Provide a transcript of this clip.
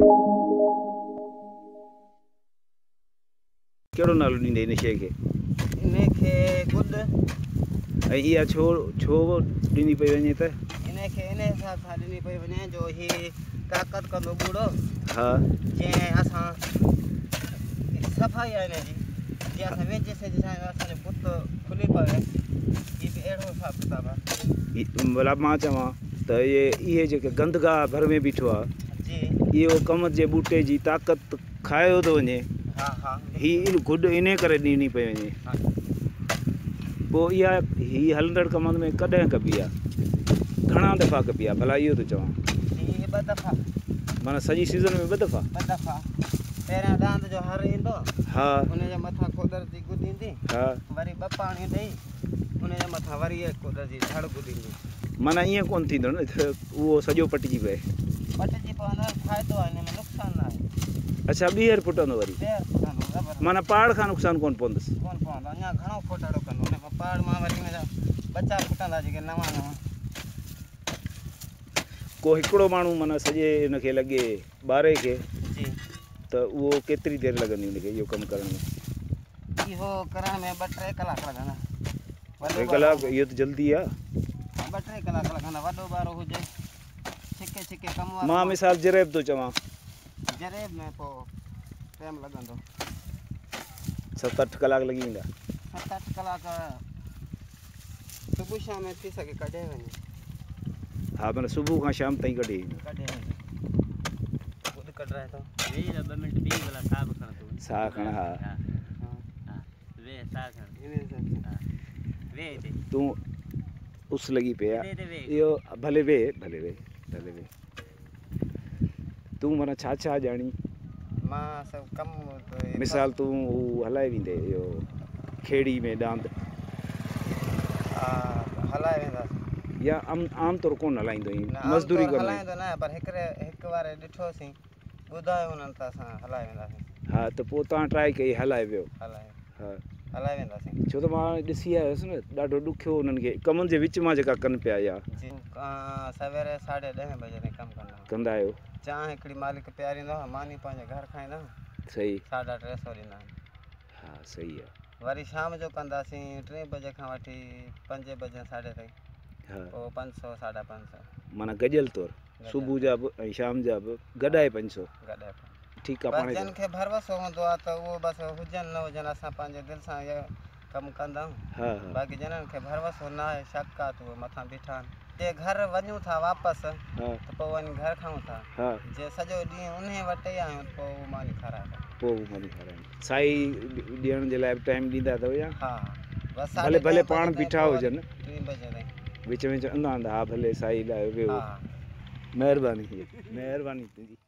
कहिड़ो नालो ॾींदे इन शइ खे? इनखे गुड। ऐं इहा छो ॾिनी पई वञे त? इनखे इन हिसाब सां ॾिनी पई वञे जो ही ताक़त कंदो बूढ़ो। हा, जीअं असां सफ़ाई आहे हिनजी, जीअं असां वेझे से असांजो बुत खुली पवे, ही बि अहिड़ो हिसाब किताब आहे। भला मां चवां त इहे जेके गंदगाह भर में बीठो आहे जी, इहो कमर जे बूटे जी ताक़त खायो थो वञे। हा हा, हीअ गुड इन करे ॾिनी पई वञे। हा। पोइ इहा हीअ हलंदड़ कमनि में कॾहिं कबी आहे? घणा दफ़ा कबी आहे भला इहो थो चवां? ही 2 दफ़ा। माना सॼी सीज़न में 2 दफ़ा? 2 दफ़ा। पहिरियां डांद जो हर ईंदो, हा, हुनजे मथां कुदरती गुद ईंदी, हा, वरी 2 पाणी ॾेई हुनजे मथां वरी कुदरती झड़ गुद ईंदी। माना ईअं कोन्ह थींदो न त उहो सॼो पटिजी पए? पटिजी पवंदो, फ़ाइदो आहे, हिन में नुक़सानु न आहे। अच्छा, ॿीहर पुटंदो वरी? ॿीहर पुटंदो, ज़बरदस्त। माना पहाड़ खां नुक़सानु कोन्ह पवंदुसि? कोन्ह पवंदो, अञा घणो फोटाड़ो कंदो, हुन खां पहाड़ मां वरी हुनजा बच्चा फुटंदा जेके नवां। को हिकिड़ो माण्हू माना सॼे हिनखे लॻे ॿारे खे जी, त उहो केतिरी देरि लॻंदी हुनखे इहो कमु करण में? इहो करण में 2-3 कलाक लॻंदा। 2 कलाक? इहो त जल्दी आहे। 2-3 कलाक लॻंदा, वॾो ॿारो हुजे, छिके कम वारो। मां मिसाल जरेब थो चवां। जरेब में पोइ टाइम लॻंदो 7-8 कलाक लॻी वेंदा। 7-8 कलाक सुबुह शाम में थी सघे कढे वञे। हा, माना सुबुह खां शाम ताईं कढे वञे। खुद कढाए थो 2 मिंट ॿी भला साह खण तूं। साह खण। हा, वे साह खण। वे हिते तूं उस लॻी पई आहे। इहो भले वे। तूं माना छा ॼाणी? मां सभु कमु मिसाल तूं हलाए वेंदे इहो खेड़ी में डांद? हलाए वेंदासीं या आम तौर कोन हलाईंदो आहीं? मज़दूरी कंदो हलाईंदो न, पर हिकु बार ॾिठोसीं, ॿुधायो हुननि त असां हलाए वेंदासीं। हा, त पोइ तव्हां ट्राई कई, हलाए वियो? हलाए वेंदासीं। छो त मां ॾिसी आयुसि न, ॾाढो ॾुखियो उन्हनि खे कमनि जे विच मां जेका कनि पिया या सवेरे 10:30 बजे ताईं कमु कंदा आहियो? चांहि हिकिड़ी मालिक पीआरींदो, मानी पंहिंजे घर खाईंदा। सही। 350 ॾींदा। हा, सही आहे। वरी शाम जो कंदासीं 3 बजे खां वठी 5 बजे ताईं। हा, पोइ 500 550। माना गॾियल तौर सुबुह जा बि ऐं शाम जा बि गॾाए 500? ठीकु आहे। पाण जिन खे भरोसो हूंदो आहे त उहो बसि हुजनि न हुजनि, असां पंहिंजे दिलि सां इहो कमु कंदा आहियूं। हा, बाक़ी जिन्हनि खे भरोसो न आहे, शक आहे, त उहे मथां बीठा आहिनि। जे घर वञूं था वापसि त पोइ वञी घर खाऊं था। जे सॼो ॾींहुं उन वटि ई आहियूं त पोइ उहो मानी खाराए। साई ॾियण जे लाइ बि टाइम ॾींदा अथव या? हा, बसि भले पाण बीठा हुजनि, 3 बजे ताईं विच में चवंदा आहिनि हा भले साई लाइ वियो। महिरबानी तुंहिंजी।